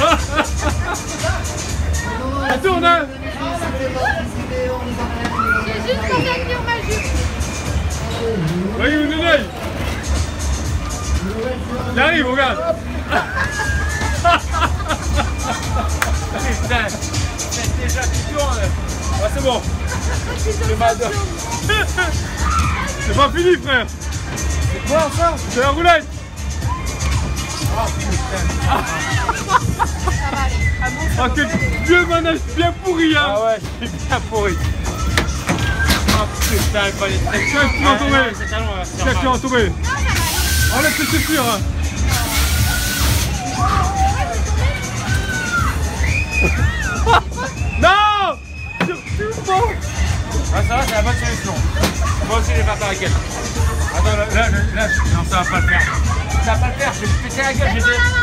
Ça tourne, hein. J'ai juste pour tenir ma jupe. Voyez mon oeil. Il arrive, regarde. Putain, c'est déjà qui tourne. Ah, c'est bon. C'est pas fini, frère. C'est quoi ça? C'est la roulette. Oh putain. Ça va aller. Ah, quel vieux manège bien pourri, hein. Ah ouais, je suis bien pourri. Oh putain, il fallait très Tiens, qui va tomber. c'est talon, là. Tiens, qui va tomber. Enlève tes chaussures, hein. Non. Surtout pas. Ah ça va, c'est la bonne solution. Moi aussi, je vais faire la gueule. Attends, là, non, ça va pas le faire. Ça va pas le faire, je vais péter la gueule, j'étais...